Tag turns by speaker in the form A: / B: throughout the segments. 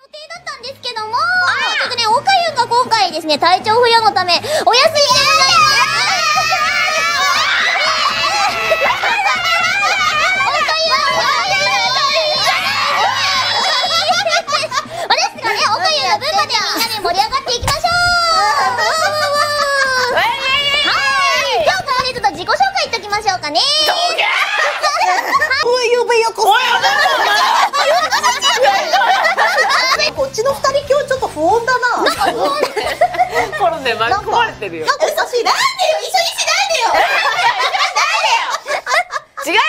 A: だったんですけども、ちょっとね、おかゆんが今回ですね、体調不良のため、お休みでございます。ですがね、おかゆんの分までみんなで盛り上がっていきましょう。はい、ではここでちょっと自己紹介いっときましょうかね。
B: こっちの二人今日ちょっと不穏だな。なんか不穏
C: コロナ巻き込まれてるよ。
B: なんかおかしい。なんでよ、一緒にしないでよ。
C: 違うよ。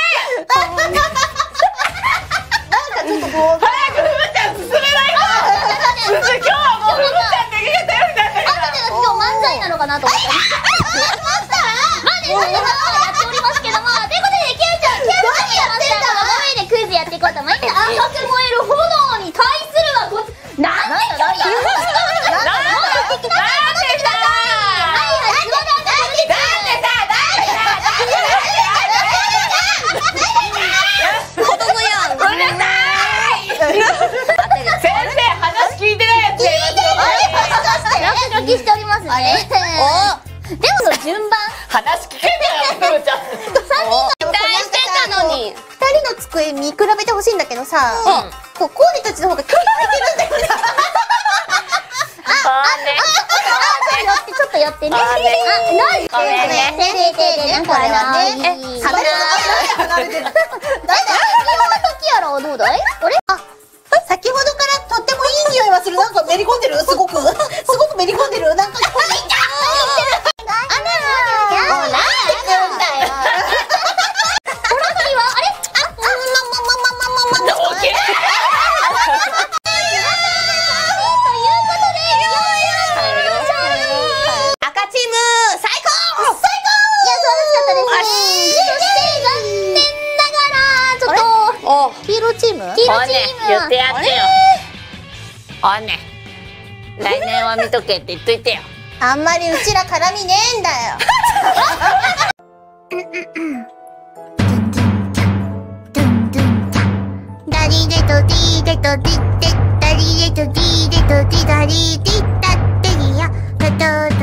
B: なんかちょっと不穏。
C: 早くふむちゃん進めないと。今日はもうふむちゃんできてたよみたいな。
A: 今日漫才なのかなと思って。まあね、それでやっておりますけども、ということで、ケイちゃん、何やってんだ。この上でクイズやっていこうと思います。赤く燃える炎に対するはこっち。なんでしておりますね。でもその順番
C: 話聞けてよ、ふむちゃん。
A: 3人が期待してたのに
B: 2人の机見比べてほしいんだけどさ、こうコーデたちの方が気に入ってるんだよね。
A: ちょっと寄ってね。
C: ごめんね。
A: なんか離れてる。だいたい今の時やろ、どうだい？あれ？
B: 先ほどからとってもいい匂いはする。なんかめり込んでる。すごくめり込んでる。なんか
C: 言ってやってよ。おね、来年は見とけって言っといてよ。
B: あんまりうちら絡みねえんだよ。
A: ダリレとディーレとディッテダリレとディーレとディダリディッタッテリアカト